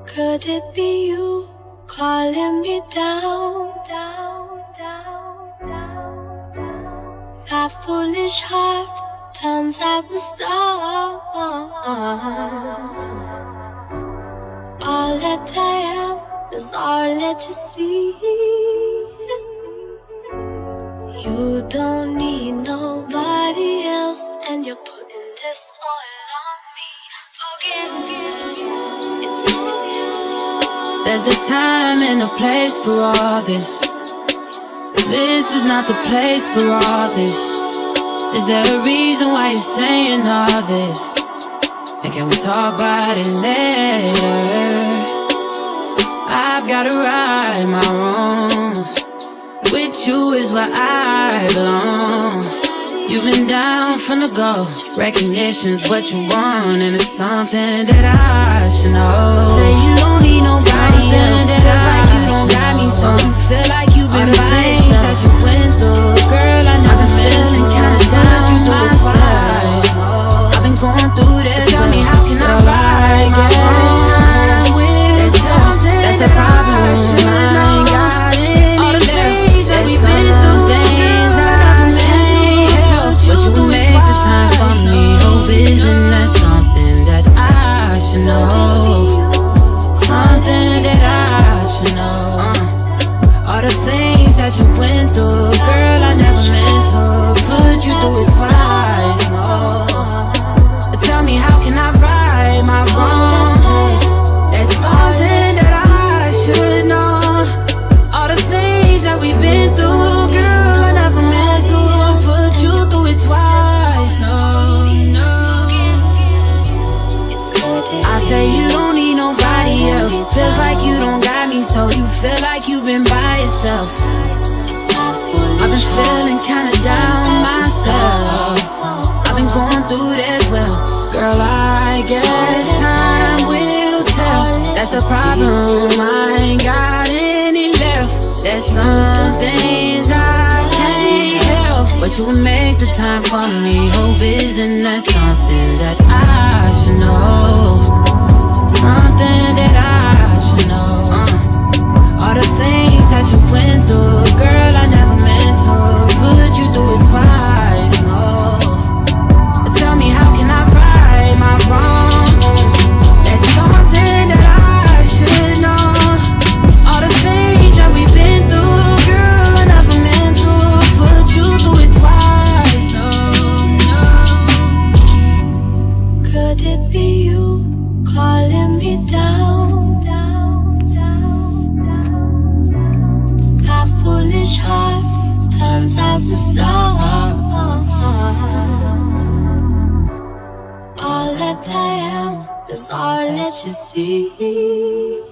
Could it be you calling me down, down, down, down, down? My foolish heart turns out the stars. All that I am is all that you see. You don't need nobody else, and you're putting this all on me. Forgive me, it's all you. There's a time and a place for all this. This is not the place for all this. Is there a reason why you're saying all this? And can we talk about it later? I've gotta right my wrongs. With you is where I belong. You've been down from the go. Recognition's what you want, and it's something that I should know. Say you don't need nobody else. Feels like you don't got me, so you feel like you've been by yourself. That you went through, girl, I know I've been feeling kinda down myself. I've been going through this. Tell me how can I ride? Guess time will tell. That's the problem. I ain't got any left. There's some things I can't help, but you will make the time for me. Hope isn't that something that I should know? Something that I should know. All the things that you went through, girl, I never meant to put you through it twice, no. But tell me, how can I right my wrongs? There's something that I should know. All the things that we've been through, girl, I never meant to put you through it twice, no, no. I say you don't need nobody else. Feels like you don't got me, so you feel like you've been by yourself. I've been feeling kinda down myself. I've been going through this, well, girl, I guess time will tell. That's the problem, I ain't got any left. There's some things I can't help, but you will make the time for me. Hope isn't that something that I should know? Something that I should know. All the things that you went through, girl, I never meant to put you through it twice, no. But tell me, how can I right my wrongs? There's something that I should know. All the things that we've been through, girl, I never meant to put you through it twice, no, no. Could it be you calling me down, down, down, down? My foolish heart turns out the stars. All that I am is all that you see.